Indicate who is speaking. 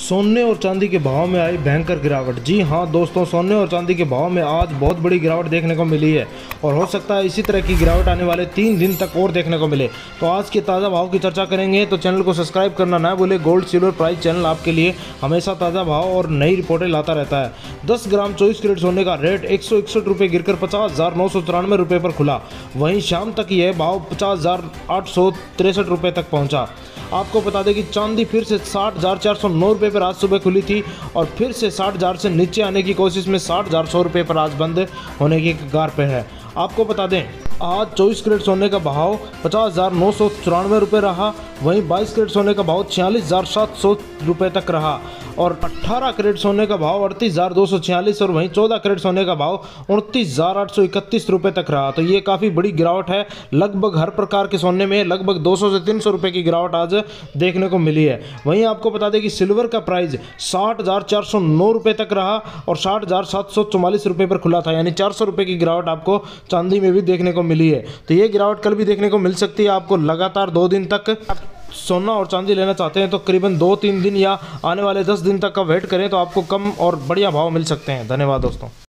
Speaker 1: सोने और चांदी के भाव में आई भयंकर गिरावट। जी हाँ दोस्तों, सोने और चांदी के भाव में आज बहुत बड़ी गिरावट देखने को मिली है और हो सकता है इसी तरह की गिरावट आने वाले 3 दिन तक और देखने को मिले। तो आज के ताज़ा भाव की चर्चा करेंगे, तो चैनल को सब्सक्राइब करना ना भूले। गोल्ड सिल्वर प्राइस चैनल आपके लिए हमेशा ताज़ा भाव और नई रिपोर्टें लाता रहता है। 10 ग्राम 24 कैरेट सोने का रेट 161 रुपये गिरकर 50,994 रुपये पर खुला। वहीं शाम तक यह भाव 50,863 रुपये तक पहुँचा। आपको बता दें कि चांदी फिर से 60,409 रुपये पर आज सुबह खुली थी और फिर से 60,000 से नीचे आने की कोशिश में 60,100 रुपये पर आज बंद होने की कगार पे है। आपको बता दें आज 24 कैरेट सोने का भाव 50,994 रुपये रहा। वहीं 22 कैरेट सोने का भाव 46,700 रुपये तक रहा और 18 कैरेट सोने का भाव 38,246 और वहीं 14 कैरेट सोने का भाव 29,831 रुपये तक रहा। तो ये काफ़ी बड़ी गिरावट है। लगभग हर प्रकार के सोने में लगभग 200 से 300 रुपये की गिरावट आज देखने को मिली है। वहीं आपको बता दें कि सिल्वर का प्राइस 60,409 रुपये तक रहा और 60,744 रुपये पर खुला था, यानी 400 रुपये की गिरावट आपको चांदी में भी देखने को मिली है। तो ये गिरावट कल भी देखने को मिल सकती है आपको। लगातार 2 दिन तक सोना और चांदी लेना चाहते हैं तो करीबन 2-3 दिन या आने वाले 10 दिन तक का वेट करें तो आपको कम और बढ़िया भाव मिल सकते हैं। धन्यवाद दोस्तों।